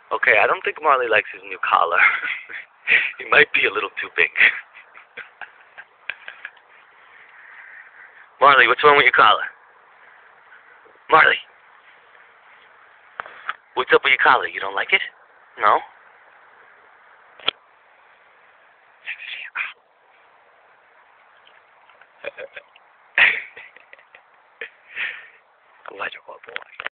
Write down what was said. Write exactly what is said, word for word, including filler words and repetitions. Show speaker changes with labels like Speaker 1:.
Speaker 1: Okay, I don't think Marley likes his new collar. He might be a little too big. Marley, what's wrong with your collar? Marley, what's up with your collar? You don't like it? No? Why do you want boy?